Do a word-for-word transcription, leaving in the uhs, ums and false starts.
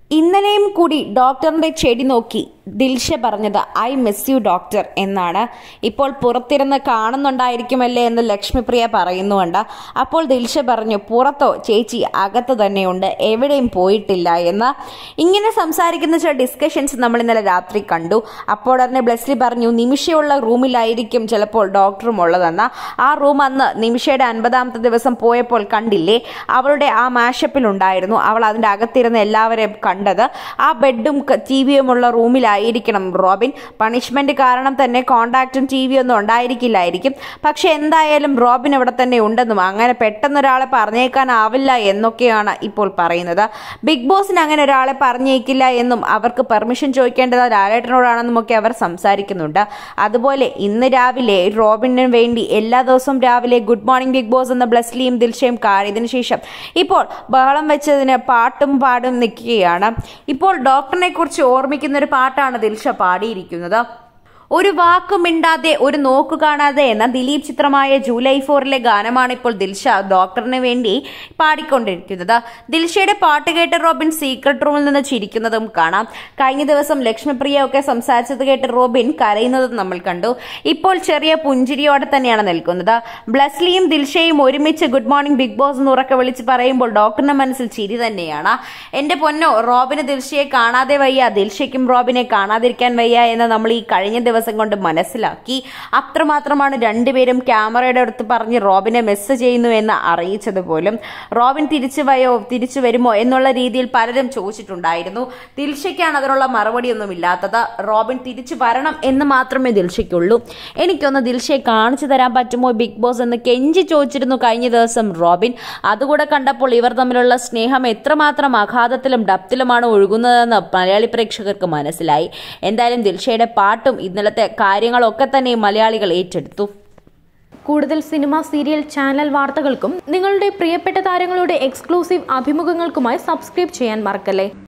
ഇന്നലെയും കൂടി ഡോക്ടറിന്റെ ചെടി നോക്കി ദിൽഷ പറഞ്ഞത് ഐ മിസ് യു ഡോക്ടർ എന്നാണ്. ഇപ്പോൾ പുറത്തിരുന്ന് കാണുന്നുണ്ടായിരിക്കുമല്ലേ എന്ന് ലക്ഷ്മി പ്രിയ പറയുന്നുണ്ട്. അപ്പോൾ ദിൽഷ പറഞ്ഞു, പുറത്തോ ചേച്ചി, അകത്ത് തന്നെയുണ്ട്, എവിടെയും പോയിട്ടില്ല എന്ന്. ഇങ്ങനെ സംസാരിക്കുന്ന ചില ഡിസ്കഷൻസ് നമ്മൾ ഇന്നലെ രാത്രി കണ്ടു. അപ്പോൾ തന്നെ ബ്ലെസ്ലി പറഞ്ഞു, നിമിഷയുള്ള റൂമിലായിരിക്കും ചിലപ്പോൾ ഡോക്ടറും ഉള്ളതെന്ന്. ആ റൂം അന്ന് നിമിഷയുടെ അൻപതാമത്തെ ദിവസം പോയപ്പോൾ കണ്ടില്ലേ, അവളുടെ ആ മാഷപ്പിൽ ഉണ്ടായിരുന്നു. അവൾ അതിന്റെ അകത്തിരുന്ന് എല്ലാവരെയും കണ്ടത്. ആ ബെഡും ടി വിയുമുള്ള റൂമിലായി ായിരിക്കണം റോബിൻ. പണിഷ്മെന്റ് കാരണം തന്നെ കോണ്ടാക്റ്റും ടി വി ഒന്നും ഉണ്ടായിരിക്കില്ലായിരിക്കും. പക്ഷെ എന്തായാലും റോബിൻ ഇവിടെ തന്നെ ഉണ്ടെന്നും അങ്ങനെ പെട്ടെന്നൊരാളെ പറഞ്ഞേക്കാനാവില്ല എന്നൊക്കെയാണ് ഇപ്പോൾ പറയുന്നത്. ബിഗ് ബോസിന് അങ്ങനെ ഒരാളെ പറഞ്ഞേക്കില്ല എന്നും അവർക്ക് പെർമിഷൻ ചോദിക്കേണ്ടത് ലാലേട്ടനോടാണെന്നും ഒക്കെ അവർ സംസാരിക്കുന്നുണ്ട്. അതുപോലെ ഇന്ന് രാവിലെ റോബിന് വേണ്ടി എല്ലാ ദിവസവും രാവിലെ ഗുഡ് മോർണിംഗ് ബിഗ് ബോസ് എന്ന ബ്ലെസ്ലിയും ദിൽഷയും ഇതിനു ശേഷം ഇപ്പോൾ ബഹളം വെച്ചതിന് പാട്ടും പാടും നിൽക്കുകയാണ്. ഇപ്പോൾ ഡോക്ടറിനെ കുറിച്ച് ഓർമ്മിക്കുന്ന ഒരു പാട്ടാണ് ദിൽഷ പാടിയിരിക്കുന്നത്. ഒരു വാക്കും മിണ്ടാതെ ഒരു നോക്കു കാണാതെ എന്ന ദിലീപ് ചിത്രമായ ജൂലൈ ഫോറിലെ ഗാനമാണ് ഇപ്പോൾ ദിൽഷ ഡോക്ടറിന് വേണ്ടി പാടിക്കൊണ്ടിരിക്കുന്നത്. ദിൽഷയുടെ പാട്ട് കേട്ട് റോബിൻ സീക്രട്ട് റൂമിൽ നിന്ന് ചിരിക്കുന്നതും കാണാം. കഴിഞ്ഞ ദിവസം ലക്ഷ്മി പ്രിയ ഒക്കെ സംസാരിച്ചത് കേട്ട് റോബിൻ കരയുന്നതും നമ്മൾ കണ്ടു. ഇപ്പോൾ ചെറിയ പുഞ്ചിരിയോടെ തന്നെയാണ് നിൽക്കുന്നത്. ബ്ലെസ്ലിയും ദിൽഷയും ഒരുമിച്ച് ഗുഡ് മോർണിംഗ് ബിഗ് ബോസ് എന്ന് ഉറക്കെ വിളിച്ച് പറയുമ്പോൾ ഡോക്ടറിന്റെ മനസ്സിൽ ചിരി തന്നെയാണ്. എന്റെ പൊന്നോ, റോബിന് ദിൽഷയെ കാണാതെ വയ്യ, ദിൽഷയ്ക്കും റോബിനെ കാണാതിരിക്കാൻ വയ്യ എന്ന് നമ്മൾ ഈ കഴിഞ്ഞ ദിവസം കൊണ്ട് മനസ്സിലാക്കി. അത്രമാത്രമാണ് രണ്ടുപേരും ക്യാമറയുടെ അടുത്ത് പറഞ്ഞ് റോബിനെ മെസ്സ് ചെയ്യുന്നു എന്ന് അറിയിച്ചത് പോലും. റോബിൻ തിരിച്ചു വയോ തിരിച്ചു വരുമോ എന്നുള്ള രീതിയിൽ പലരും ചോദിച്ചിട്ടുണ്ടായിരുന്നു. ദിൽഷയ്ക്കാണ് അതിനുള്ള മറുപടിയൊന്നും ഇല്ലാത്തത്. റോബിൻ തിരിച്ചു വരണം എന്ന് മാത്രമേ ദിൽഷയ്ക്കുള്ളൂ. എനിക്കൊന്ന് ദിൽഷയെ കാണിച്ചു തരാൻ പറ്റുമോ ബിഗ് ബോസ് എന്ന് കെഞ്ചി ചോദിച്ചിരുന്നു കഴിഞ്ഞ ദിവസം റോബിൻ. അതുകൂടെ കണ്ടപ്പോൾ ഇവർ തമ്മിലുള്ള സ്നേഹം എത്രമാത്രം അഗാധത്തിലും ഡപ്തിലുമാണ് ഒഴുകുന്നതെന്ന് മലയാളി പ്രേക്ഷകർക്ക് മനസ്സിലായി. എന്തായാലും ദിൽഷയുടെ പാട്ടും ഇന്നലെ കാര്യങ്ങളൊക്കെ തന്നെ മലയാളികൾ ഏറ്റെടുത്തു. കൂടുതൽ സിനിമ, സീരിയൽ, ചാനൽ വാർത്തകൾക്കും നിങ്ങളുടെ പ്രിയപ്പെട്ട താരങ്ങളുടെ എക്സ്ക്ലൂസീവ് അഭിമുഖങ്ങൾക്കുമായി സബ്സ്ക്രൈബ് ചെയ്യാൻ മറക്കല്ലേ.